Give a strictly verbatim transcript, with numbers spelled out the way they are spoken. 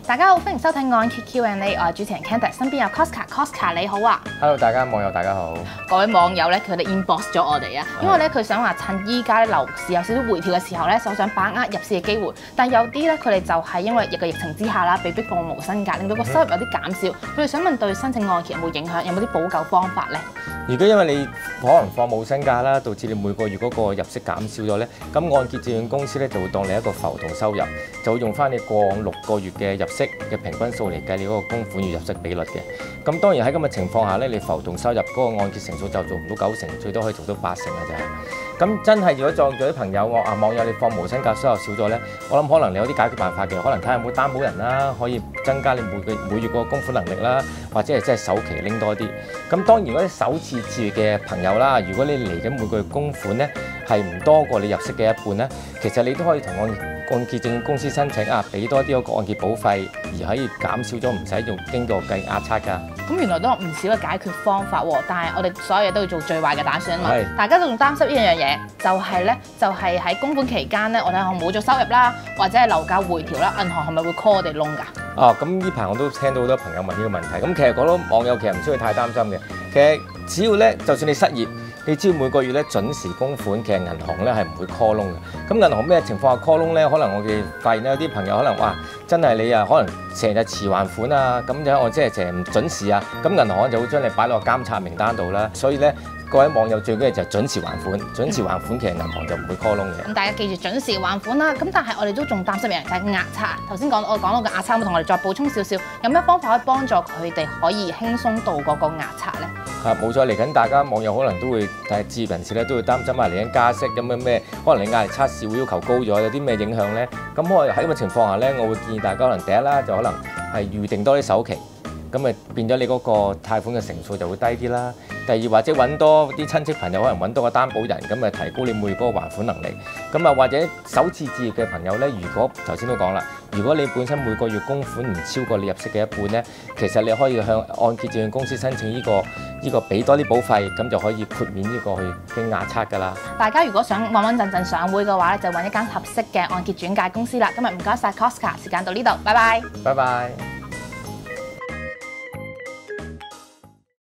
大家好，歡迎收睇按揭 Q and A， 我係主持人 Candice， 身邊有 Coscar，Coscar 你好啊 ！Hello， 大家網友大家好。 各位網友咧，佢哋 inbox 咗我哋啊，因為咧佢想話趁依家咧樓市有少少回調嘅時候咧，就想把握入市嘅機會。但有啲咧，佢哋就係因為一個疫情之下啦，被逼放無薪假，令到個收入有啲減少。佢哋想問對申請按揭有冇影響，有冇啲補救方法咧？ 如果因為你可能放冇薪假啦，導致你每個月嗰個入息減少咗咧，咁按揭證券公司咧就會當你一個浮動收入，就會用翻你過往六個月嘅入息嘅平均數嚟計你嗰個供款與入息比率嘅。咁當然喺咁嘅情況下咧，你浮動收入嗰個按揭成數就做唔到九成，最多可以做到八成嘅啫。咁真係如果撞咗啲朋友我啊網友你放無薪假收入少咗咧，我諗可能你有啲解決辦法嘅，可能睇下有冇擔保人啦，可以增加你每個每月嗰個供款能力啦，或者係真係首期拎多啲。咁當然如果你首次置業嘅朋友啦，如果你嚟緊每個月供款咧係唔多過你入息嘅一半咧，其實你都可以同按按揭證券公司申請啊，俾多啲嗰個按揭保費，而可以減少咗唔使用經過計壓測㗎。 咁原來都有唔少嘅解決方法喎，但係我哋所有嘢都要做最壞嘅打算啊嘛。 係。 大家都仲擔心一樣嘢，就係咧，就係喺供款期間咧，我哋可能冇咗收入啦，或者係樓價回調啦，銀行係咪會 call 我哋窿㗎？ 哦，咁呢排我都聽到好多朋友問呢個問題。咁其實講到網友其實唔需要太擔心嘅。其實只要咧，就算你失業，你只要每個月咧準時供款，其實銀行咧係唔會 call 窿嘅。咁銀行咩情況下 call 窿咧？可能我哋發現有啲朋友可能哇，真係你啊，可能成日遲還款啊，咁就我即係成日唔準時啊，咁銀行就會將你擺落監察名單度啦。所以咧，各位網友最緊要就係準時還款，準時還款其實銀行就唔會 call 窿嘅。 咁大家記住準時還款啦。咁但係我哋都仲擔心嘅就係壓測。頭先講我講到嘅壓測，會同我哋再補充少少，有咩方法可以幫助佢哋可以輕鬆度過個壓測咧？ 啊，冇錯，嚟緊大家網友可能都會，但係置業人士咧都會擔心啊，嚟緊加息有咩咩，可能你壓力測試會要求高咗，有啲咩影響咧？咁我喺咁嘅情況下咧，我會建議大家可能第一啦，就可能係預定多啲首期，咁咪變咗你嗰個貸款嘅成數就會低啲啦。第二或者揾多啲親戚朋友，可能揾多個擔保人，咁咪提高你每月嗰個還款能力。咁啊或者首次置業嘅朋友咧，如果頭先都講啦，如果你本身每個月供款唔超過你入息嘅一半咧，其實你可以向按揭證券公司申請呢個呢個俾多啲保費，咁就可以豁免呢個去嘅壓測㗎啦。 大家如果想穩穩陣陣上會嘅話咧，就揾一間合適嘅按揭轉介公司啦。今日唔該晒 Coscar，時間到呢度，拜拜。 拜拜。